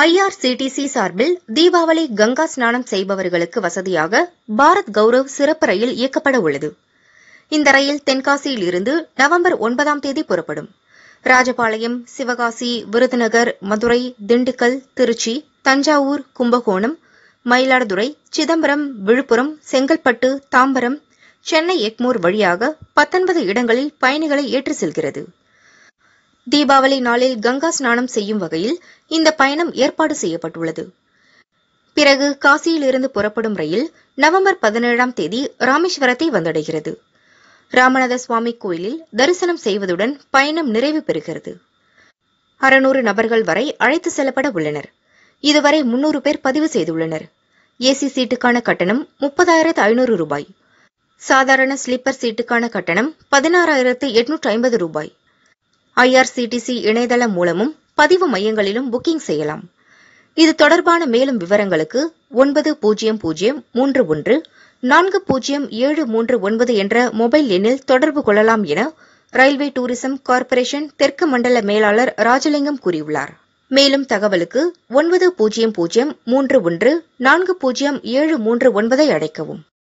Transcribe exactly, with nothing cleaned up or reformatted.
ஐ R C T C சார்பில் தீபாவளி கங்கா ஸ்நானம் செய்பவர்களுக்கு வசதியாக பாரத் கௌரவ் சிறப்பு ரயில் இயக்கப்பட உள்ளது. இந்த ரயில் தென்காசியில் இருந்து நவம்பர் ஒன்பதாம் தேதி புறப்படும். ராஜபாளையம், சிவகாசி, விருதுநகர், மதுரை, திண்டுக்கல், திருச்சி, தஞ்சாவூர், கும்பகோணம், மயிலாடுதுறை, சிதம்பரம், விழுப்புரம், செங்கல்பட்டு, தாம்பரம், சென்னை எக்மோர் வழியாக பத்தொன்பது இடங்களில் பயணிகளை ஏற்றி செல்கிறது. தீபாவளி நாளில் கங்கா ஸ்நானம் செய்யும் வகையில் இந்த பயணம் ஏற்பாடு செய்யப்பட்டுள்ளது. பிறகு காசியிலிருந்து புறப்படும் ரயில் நவம்பர் பதினேழாம் தேதி ராமேஸ்வரத்தை வந்தடைகிறது. ராமநாத சுவாமி கோயிலில் தரிசனம் செய்வதுடன் பயணம் நிறைவு பெறுகிறது. அறுநூறு நபர்கள் வரை அழைத்து செல்லப்பட உள்ளனர். இதுவரை முன்னூறு பேர் பதிவு செய்துள்ளனர். ஏசி சீட்டுக்கான கட்டணம் முப்பதாயிரத்து ஐநூறு ரூபாய். சாதாரண ஸ்லீப்பர் சீட்டுக்கான கட்டணம் பதினாறாயிரத்து எட்நூற்று ஐம்பது ரூபாய். I R C T C இணையதளம் மூலமும் பதிவு மையங்களிலும் புக்கிங் செய்யலாம். இது தொடர்பான மேலும் விவரங்களுக்கு ஒன்பது பூஜ்ஜியம் பூஜ்ஜியம் மூன்று ஒன்று நான்கு பூஜ்ஜியம் ஏழு மூன்று ஒன்பது என்ற மொபைல் எண்ணில் தொடர்பு கொள்ளலாம் என ரயில்வே டூரிசம் கார்ப்பரேஷன் தெற்கு மண்டல மேலாளர் ராஜலிங்கம் கூறியுள்ளார். மேலும் தகவலுக்கு ஒன்பது பூஜ்ஜியம் பூஜ்ஜியம் மூன்று ஒன்று நான்கு பூஜ்ஜியம் ஏழு மூன்று ஒன்பதை அழைக்கவும்.